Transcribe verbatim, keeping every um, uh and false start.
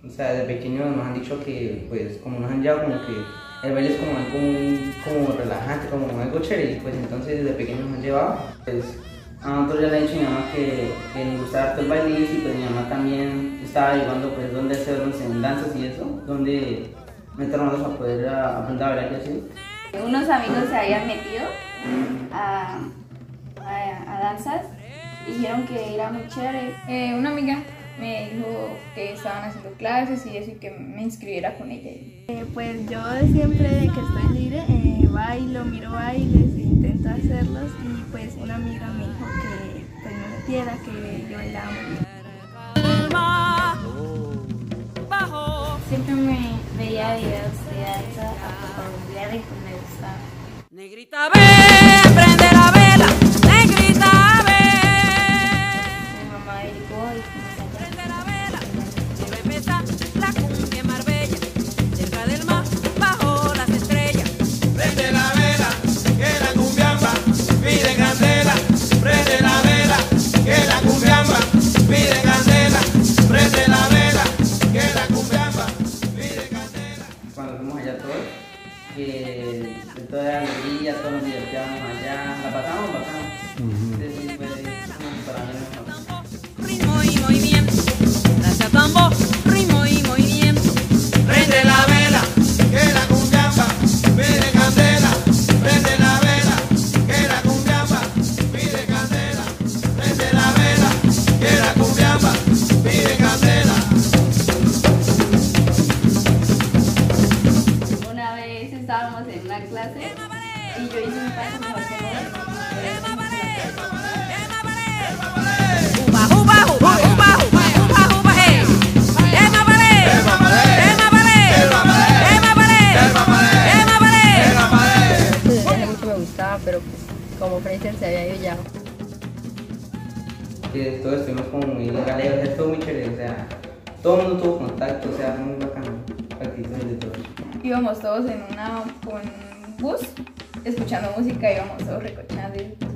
o sea, desde pequeños nos han dicho que, pues, como nos han llevado como que el baile es como algo muy, como relajante, como algo chévere, y pues entonces desde pequeños nos han llevado, pues, a nosotros ya le he dicho a mi mamá que, que nos gustaba harto el baile, y pues mi mamá también estaba ayudando, pues, dónde hacernos en danzas y eso, donde meternos a poder a, aprender a bailar y así. Unos amigos se habían metido a, a, a danzas y dijeron que era muy chévere. Eh, una amiga me dijo que estaban haciendo clases y eso y que me inscribiera con ella. Eh, pues yo siempre que estoy libre eh, bailo, miro bailes, intento hacerlos y pues una amiga me dijo que pues no metiera, que yo bailaba muy bien. Siempre me veía videos de danza colombiana y pues me gustaba. Negrita ve, prende la vela, negrita ve. Mi mamá llegó y fuimos allá. Prende la vela, debe empezar la cumbia en Marbella, cerca del mar, bajo las estrellas. Prende la vela, que la cumbiamba pide candela. Prende la vela, que la cumbiamba pide candela. Prende la vela, que la cumbiamba pide candela. Cuando fuimos allá todos, que de toda la alegría, todos nos divertíamos allá, la pasamos bacán. Sí, sí, fue como para mí mejor. Ritmo y movimiento, gracias tambor, ritmo y movimiento. Prende la vela, que la cumbiamba pide candela. Prende la vela, que la cumbiamba pide candela. Prende la vela, que la cumbiamba pide candela. Una vez estábamos en una clase y yo hice un paso mejor que él. Uba, uba, uba, uba, uba, uba, uba, hey. Emma Ballet, Emma Ballet, Emma Ballet, Emma Ballet, Emma Ballet. Pues desde hace mucho me gustaba, pero pues como Fraser se había ido ya. Que todos estuvimos como muy galeos, estuvo muy chévere, o sea, todo el mundo tuvo contacto, o sea, fue muy bacano, actitudes de todos. Íbamos todos en una, como en un bus, escuchando música, íbamos todos recochando.